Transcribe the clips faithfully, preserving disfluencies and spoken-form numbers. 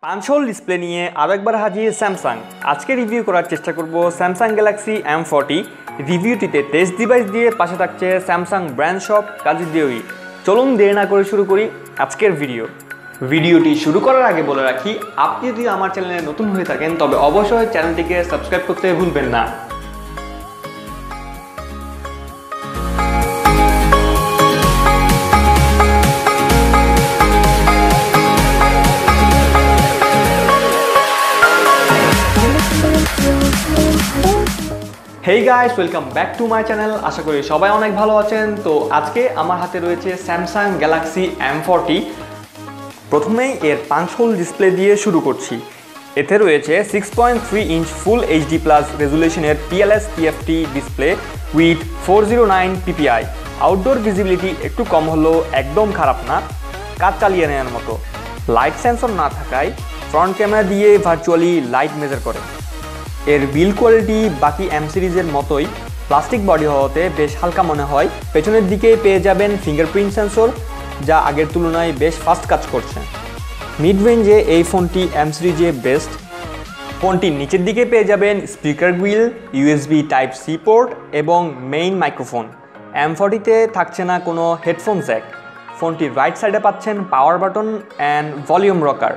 পাঁচ whole display নিয়ে আরেকবার হাজির স্যামসাং। আজকে রিভিউ করার চেষ্টা করব স্যামসাং গ্যালাক্সি এম ফোরটি। রিভিউটিতে টেস্ট ডিভাইস দিয়ে পাশে থাকছে স্যামসাং ব্র্যান্ড শপ কাজী দেওয়ি। চলুন দেরি না করে শুরু করি আজকের ভিডিও। ভিডিওটি শুরু করার আগে বলে রাখি, আপনি যদি আমার চ্যানেলে নতুন হয়ে থাকেন তবে অবশ্যই চ্যানেলটিকে সাবস্ক্রাইব করতে ভুলবেন না। Hey guys, welcome back to my channel. আশা করি সবাই অনেক ভালো আছেন। তো আজকে আমার হাতে রয়েছে স্যামসাং গ্যালাক্সি এম ফোরটি। প্রথমেই এর পাঁচ হোল ডিসপ্লে দিয়ে শুরু করছি। এতে রয়েছে six point three inch full HD plus রেজুলেশনের PLS TFT display with four zero nine PPI. Outdoor visibility একটু কম হলেও একদম খারাপ না, কাজ চালিয়ে নেওয়ার মতো। লাইট সেন্সর না থাকায় ফ্রন্ট ক্যামেরা দিয়ে ভার্চুয়ালি লাইট মেজার করে। এর বিল্ড কোয়ালিটি বাকি এম সিরিজের মতোই, প্লাস্টিক বডি হওয়াতে বেশ হালকা মনে হয়। পেছনের দিকে পেয়ে যাবেন ফিঙ্গারপ্রিন্ট সেন্সর, যা আগের তুলনায় বেশ ফাস্ট কাজ করছে। মিড রেঞ্জে এই ফোনটি এম সিরিজে বেস্ট। ফোনটির নিচের দিকে পেয়ে যাবেন speaker grille, USB type C port এবং মেইন মাইক্রোফোন। এম ফোরটিতে থাকছে না কোনো হেডফোন জ্যাক। ফোনটির রাইট সাইডে পাচ্ছেন power button and volume rocker.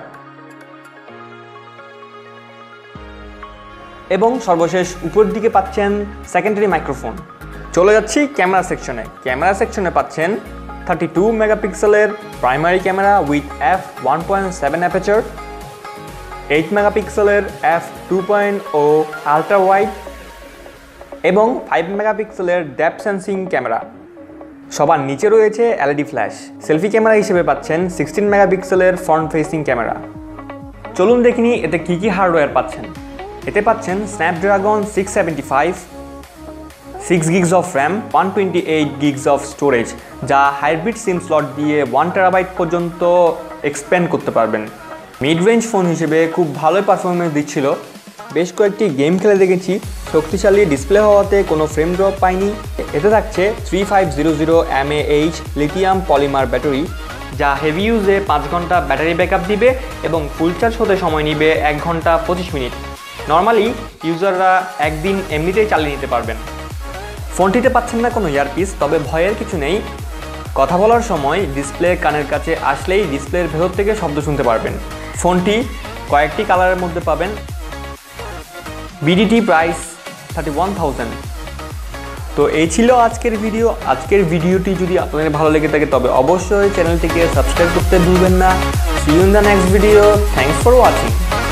এবং সর্বশেষ উপরের দিকে পাচ্ছেন সেকেন্ডারি মাইক্রোফোন। চলে যাচ্ছি ক্যামেরা সেকশনে। ক্যামেরা সেকশনে পাচ্ছেন থার্টি টু মেগাপিক্সেলের primary camera with F one point seven aperture, eight মেগাপিক্সেলের এফ টু পয়েন্ট ও আলট্রা ওয়াইড এবং ফাইভ মেগাপিক্সেলের ডেপথ সেন্সিং ক্যামেরা। সবার নিচে রয়েছে এলইডি ফ্ল্যাশ। সেলফি ক্যামেরা হিসেবে পাচ্ছেন সিক্সটিন মেগাপিক্সেলের ফ্রন্ট ফেসিং ক্যামেরা। চলুন দেখিনি এতে কী কী হার্ডওয়্যার পাচ্ছেন। এতে পাচ্ছেন Snapdragon six seventy five, six gigs of RAM, one twenty eight gigs of storage, যা হাইব্রিড সিম স্লট দিয়ে ওয়ান টেরাবাইট পর্যন্ত এক্সপ্যান্ড করতে পারবেন। মিড রেঞ্জ ফোন হিসেবে খুব ভালোই পারফরমেন্স দিচ্ছিল। বেশ কয়েকটি গেম খেলে দেখেছি। শক্তিশালী ডিসপ্লে হওয়াতে কোনো ফ্রেম ড্রপ পাইনি। এতে থাকছে three five zero zero mAh lithium polymer battery, যা হেভি ইউজে পাঁচ ঘন্টা ব্যাটারি ব্যাকআপ দিবে এবং ফুল চার্জ হতে সময় নিবে এক ঘন্টা পঁচিশ মিনিট। নর্মালি ইউজাররা একদিন এমনিতেই চালিয়ে নিতে পারবেন। ফোনটিতে পাচ্ছেন না কোনো ইয়ারপিস, তবে ভয়ের কিছু নেই। কথা বলার সময় ডিসপ্লে কানের কাছে আসলেই ডিসপ্লের ভেতর থেকে শব্দ শুনতে পারবেন। ফোনটি কয়েকটি কালারের মধ্যে পাবেন। BDT price thirty one thousand. তো এই ছিল আজকের ভিডিও। আজকের ভিডিওটি যদি আপনাদের ভালো লেগে থাকে তবে অবশ্যই চ্যানেলটিকে সাবস্ক্রাইব করতে ভুলবেন না। See you in the next video. Thanks for watching.